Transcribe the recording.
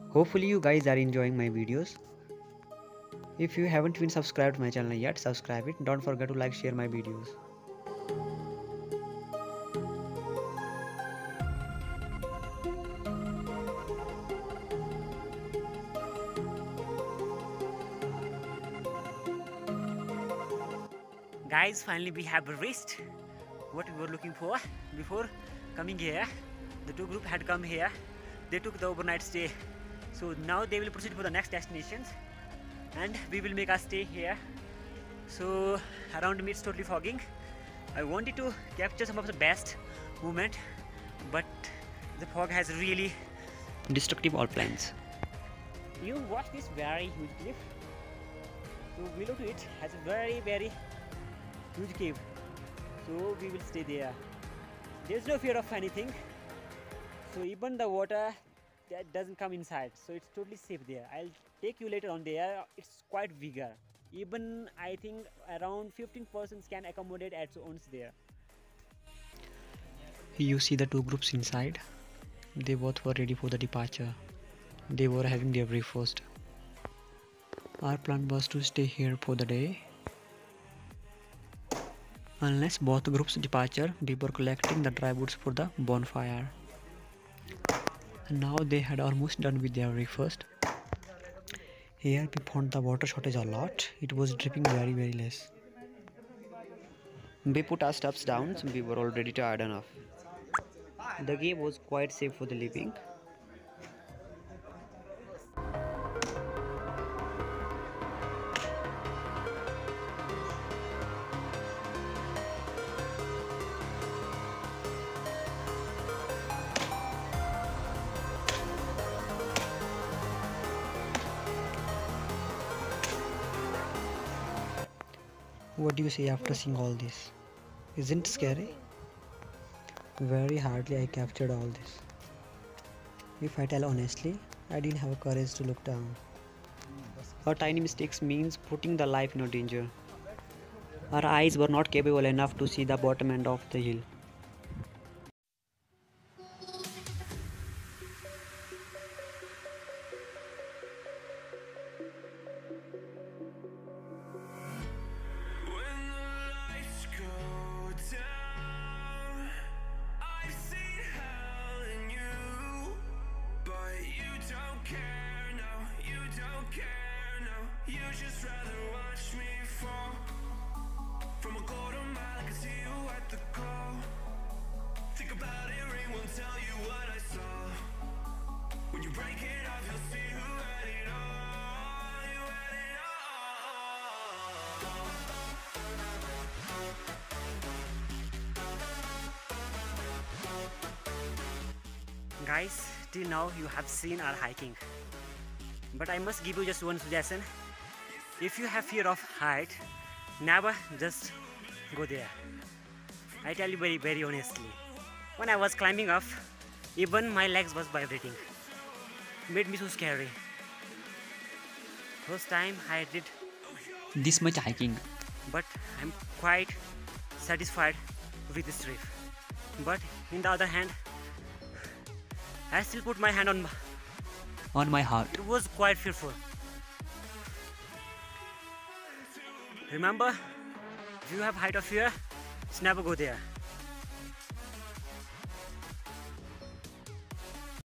Hopefully you guys are enjoying my videos. If you haven't been subscribed to my channel yet, subscribe it. Don't forget to like, share my videos. Guys, finally we have reached what we were looking for. Before coming here, the two group had come here. They took the overnight stay. So now they will proceed for the next destinations, and we will make our stay here. So around me it's totally fogging. I wanted to capture some of the best moment, but the fog has really destructive all plans. You watch this very huge cliff. So below to it has a very huge cave. So we will stay there. There's no fear of anything. So even the water that doesn't come inside. So it's totally safe there. I'll take you later on there. It's quite bigger. Even I think around 15 persons can accommodate at once there. You see the two groups inside. They both were ready for the departure. They were having their breakfast. Our plan was to stay here for the day. Unless both groups departure, we were collecting the dry woods for the bonfire. Now they had almost done with their breakfast. Here we found the water shortage a lot. It was dripping very less. We put our stuffs down, so we were already tired enough. The cave was quite safe for the living. What do you say after seeing all this? Isn't it scary? Very hardly I captured all this. If I tell honestly, I didn't have courage to look down. Our tiny mistakes means putting the life in a danger. Our eyes were not capable enough to see the bottom end of the hill. You just rather watch me fall from a quarter mile. I can see you at the call. Think about it, ring won't tell you what I saw. When you break it off, you'll see who had it all. You had it all. Guys, till now you have seen our hiking. But I must give you just one suggestion. If you have fear of height, never just go there. I tell you very honestly. When I was climbing up, even my legs was vibrating. It made me so scary. First time I did this much hiking. But I'm quite satisfied with this trip. But in the other hand, I still put my hand on my heart. It was quite fearful. Remember, if you have height of fear, just never go there.